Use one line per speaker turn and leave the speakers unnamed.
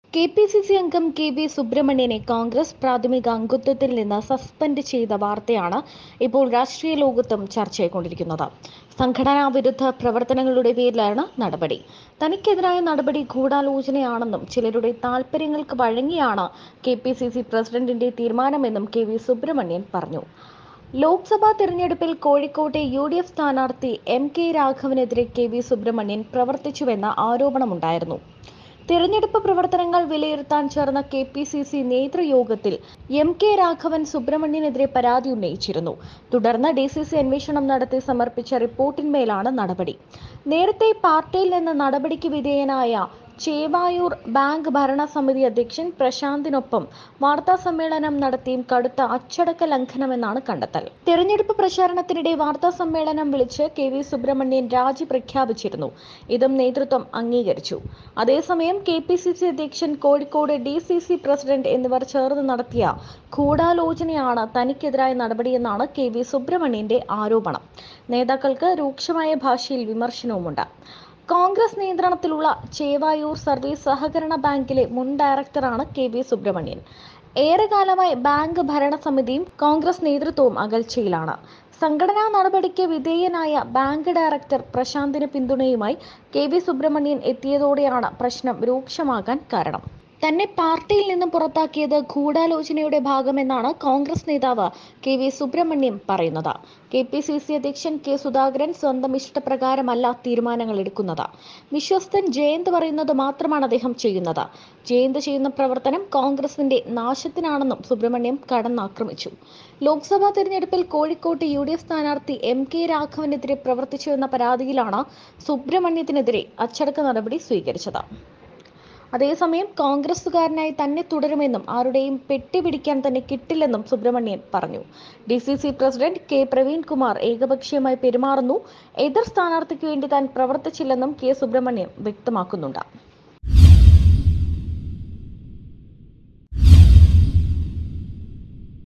KPCC അംഗം കെ.വി. സുബ്രഹ്മണ്യനെ കോൺഗ്രസ് പ്രാഥമിക അംഗത്വത്തിൽ നിന്ന് സസ്പെൻഡ് ചെയ്ത വാർത്തയാണ് ഇപ്പോൾ രാഷ്ട്രീയ ലോകത്തും ചർച്ചയായിക്കൊണ്ടിരിക്കുന്നത്. സംഘടനാ വിരുദ്ധ പ്രവർത്തനങ്ങളുടെ പേരിലാണ് നടപടി. തനിക്കെതിരായ നടപടി ഗൂഢാലോചനയാണെന്നും ചിലരുടെ താൽപര്യങ്ങൾക്ക് വഴങ്ങിയാണ് കെ.പി.സി.സി പ്രസിഡന്റിന്റെ തീരുമാനമെന്നും കെ.വി. സുബ്രഹ്മണ്യൻ പറഞ്ഞു. ലോക്സഭാ തെരഞ്ഞെടുപ്പിൽ കോഴിക്കോട്ടെ യു.ഡി.എഫ് സ്ഥാനാർത്ഥി എം.കെ. രാഘവനെതിരെ കെ.വി. സുബ്രഹ്മണ്യൻ പ്രവർത്തിച്ചുവെന്ന ആരോപണമുണ്ടായിരുന്നു. തെരഞ്ഞെടുപ്പ് പ്രവർത്തനങ്ങൾ വിലയിരുത്താൻ ചേർന്ന കെ.പി.സി.സി നേതൃയോഗത്തിൽ എം.കെ. രാഘവൻ സുബ്രഹ്മണ്യനെതിരെ പരാതി ഉന്നയിച്ചിരുന്നു. തുടർന്ന് ഡി.സി.സി അന്വേഷണം നടത്തി സമർപ്പിച്ച റിപ്പോർട്ടിന്മേലാണ് നടപടി. നേരത്തെ പാർട്ടിയിൽ നിന്ന് നടപടിക്ക് വിധേയനായ ചേവായൂർ ബാങ്ക് ഭരണസമിതി അധ്യക്ഷൻ പ്രശാന്തിനൊപ്പം വാർത്താസമ്മേളനം നടത്തിയും കടുത്ത അച്ചടക്ക ലംഘനമെന്നാണ് കണ്ടെത്തൽ. തെരഞ്ഞെടുപ്പ് പ്രചാരണത്തിനിടെ വാർത്താസമ്മേളനം വിളിച്ച് കെ.വി. സുബ്രഹ്മണ്യൻ രാജി പ്രഖ്യാപിച്ചിരുന്നു. ഇതും നേതൃത്വം അംഗീകരിച്ചു. അതേസമയം കെ.പി.സി.സി അധ്യക്ഷൻ, കോഴിക്കോട് ഡി.സി.സി പ്രസിഡന്റ് എന്നിവർ ചേർന്ന് നടത്തിയ ഗൂഢാലോചനയാണ് തനിക്കെതിരായ നടപടിയെന്നാണ് കെ.വി. സുബ്രഹ്മണ്യന്റെ ആരോപണം. നേതാക്കൾക്ക് രൂക്ഷമായ ഭാഷയിൽ വിമർശനവുമുണ്ട്. കോൺഗ്രസ് നിയന്ത്രണത്തിലുള്ള ചേവായൂർ സർവീസ് സഹകരണ ബാങ്കിലെ മുൻ ഡയറക്ടറാണ് കെ.വി. സുബ്രഹ്മണ്യൻ. ഏറെക്കാലമായി ബാങ്ക് ഭരണസമിതിയും കോൺഗ്രസ് നേതൃത്വവും അകൽച്ചയിലാണ്. സംഘടനാ നടപടിക്ക് വിധേയനായ ബാങ്ക് ഡയറക്ടർ പ്രശാന്തിന് പിന്തുണയുമായി കെ.വി. സുബ്രഹ്മണ്യൻ എത്തിയതോടെയാണ് പ്രശ്നം രൂക്ഷമാകാൻ കാരണം. തന്നെ പാർട്ടിയിൽ നിന്നും പുറത്താക്കിയത് ഗൂഢാലോചനയുടെ ഭാഗമെന്നാണ് കോൺഗ്രസ് നേതാവ് കെ.വി. സുബ്രഹ്മണ്യൻ പറയുന്നത്. കെ.പി.സി.സി അധ്യക്ഷൻ കെ. സുധാകരൻ സ്വന്തം ഇഷ്ടപ്രകാരമല്ല തീരുമാനങ്ങൾ എടുക്കുന്നത്. വിശ്വസ്തൻ ജയന്ത് പറയുന്നത് മാത്രമാണ് അദ്ദേഹം ചെയ്യുന്നത്. ജയന്ത് ചെയ്യുന്ന പ്രവർത്തനം കോൺഗ്രസിന്റെ നാശത്തിനാണെന്നും സുബ്രഹ്മണ്യൻ കടന്നാക്രമിച്ചു. ലോക്സഭാ തെരഞ്ഞെടുപ്പിൽ കോഴിക്കോട്ട് യു.ഡി.എഫ് സ്ഥാനാർത്ഥി എം.കെ. രാഘവനെതിരെ പ്രവർത്തിച്ചുവെന്ന പരാതിയിലാണ് സുബ്രഹ്മണ്യത്തിനെതിരെ അച്ചടക്ക നടപടി സ്വീകരിച്ചത്. അതേസമയം കോൺഗ്രസുകാരനായി തന്നെ തുടരുമെന്നും ആരുടെയും പെട്ടി പിടിക്കാൻ തന്നെ കിട്ടില്ലെന്നും സുബ്രഹ്മണ്യൻ പറഞ്ഞു. DCC president K. പ്രവീൺകുമാർ ഏകപക്ഷീയമായി പെരുമാറുന്നു. എതിർ സ്ഥാനാർത്ഥിക്ക് വേണ്ടി താൻ പ്രവർത്തിച്ചില്ലെന്നും കെ. സുബ്രഹ്മണ്യൻ വ്യക്തമാക്കുന്നുണ്ട്.